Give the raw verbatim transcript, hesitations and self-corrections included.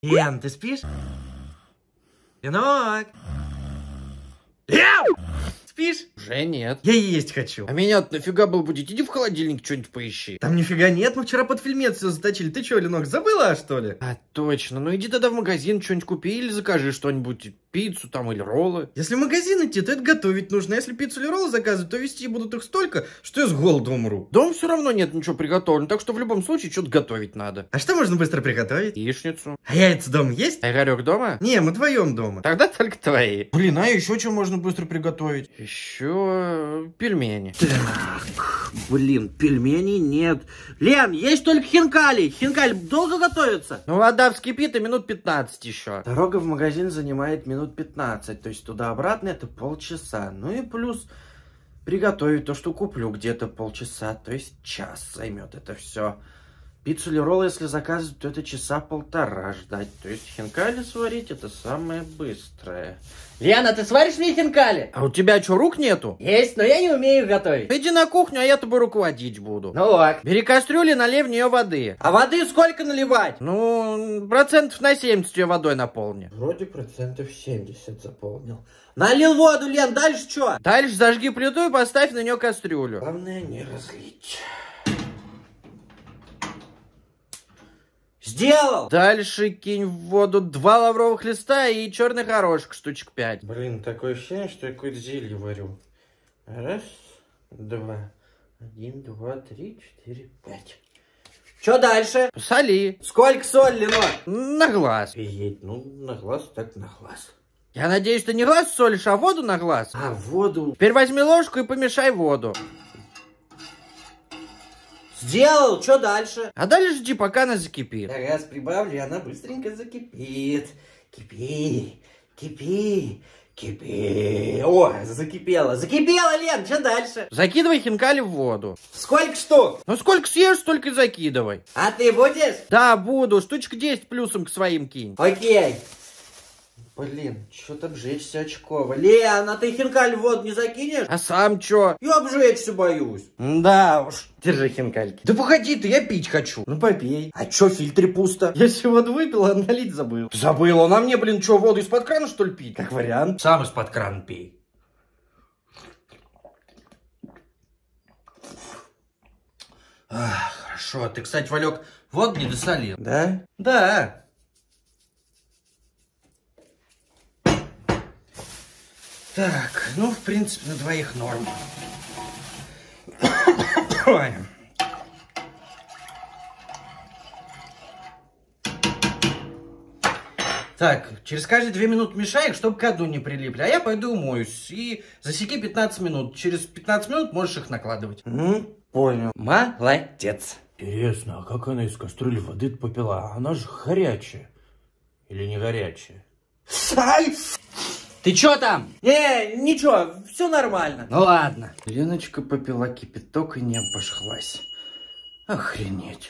Лен, ты спишь? Ленок! Лен! Спишь? Уже нет. Я есть хочу. А меня нафига было будить? Иди в холодильник что-нибудь поищи. Там нифига нет, мы вчера под фильмец все заточили. Ты что, Ленок, забыла, что ли? А, точно. Ну иди тогда в магазин, что-нибудь купи или закажи что-нибудь. Пиццу там или роллы. Если в магазин идти, то это готовить нужно. Если пиццу или роллы заказывать, то везти будут их столько, что я с голоду умру. Дома все равно нет ничего приготовлено, так что в любом случае что-то готовить надо. А что можно быстро приготовить? Яичницу. А яйца дома есть? А Игорек дома? Не, мы вдвоем дома. Тогда только твои. Блин, а еще что можно быстро приготовить? Еще пельмени. Так, блин, пельменей нет. Лен, есть только хинкали. Хинкали долго готовятся? Ну вода вскипит и минут пятнадцать еще. Дорога в магазин занимает минут пятнадцать, то есть туда-обратно это полчаса. Ну и плюс приготовить то, что куплю, где-то полчаса, то есть час займет это все. Пиццу или роллы, если заказывать, то это часа полтора ждать. То есть хинкали сварить это самое быстрое. Лена, ты сваришь мне хинкали? А у тебя что, рук нету? Есть, но я не умею их готовить. Иди на кухню, а я тобой руководить буду. Ну ок. Бери кастрюлю и налей в нее воды. А воды сколько наливать? Ну, процентов на семьдесят ее водой наполни. Вроде процентов семьдесят заполнил. Налил воду, Лен, дальше что? Дальше зажги плиту и поставь на нее кастрюлю. Главное не разлить. Сделал! Дальше кинь в воду два лавровых листа и черный горошек, штучек пять. Блин, такое ощущение, что я какое-то зелье варю. Раз, два, один, два, три, четыре, пять. Что дальше? Соли. Сколько соль, Ленок? На глаз. Офигеть, ну на глаз так на глаз. Я надеюсь, ты не глаз солишь, а воду на глаз? А воду... Теперь возьми ложку и помешай воду. Сделал, что дальше? А далее жди, пока она закипит. Я раз прибавлю, и она быстренько закипит. Кипи, кипи, кипи. О, закипела. Закипела, Лен, что дальше? Закидывай хинкали в воду. Сколько штук? Ну сколько съешь, столько и закидывай. А ты будешь? Да, буду. Штучка десять плюсом к своим кинь. Окей. Блин, что-то обжечься очково. Лен, а ты хинкаль в воду не закинешь? А сам чё? Я обжечься боюсь. Да уж. Держи хинкальки. Да погоди ты, я пить хочу. Ну попей. А чё в фильтре пусто? Я все воду выпил, а налить забыл. Забыл, он на мне, блин, чё, воду из-под крана, что ли, пить? Как вариант. Сам из-под крана пей. Ах, хорошо. Ты, кстати, Валек, воду не досолил. Да? Да. Так, ну, в принципе, на двоих норм. Ой. Так, через каждые две минуты мешай их, чтобы к дну не прилипли. А я пойду умоюсь. И засеки пятнадцать минут. Через пятнадцать минут можешь их накладывать. Ну, понял. Молодец. Интересно, а как она из кастрюли воды попила? Она же горячая. Или не горячая? Ай! Ты чё там? Не, ничего, все нормально. Ну ладно. Леночка попила кипяток и не обошлась. Охренеть.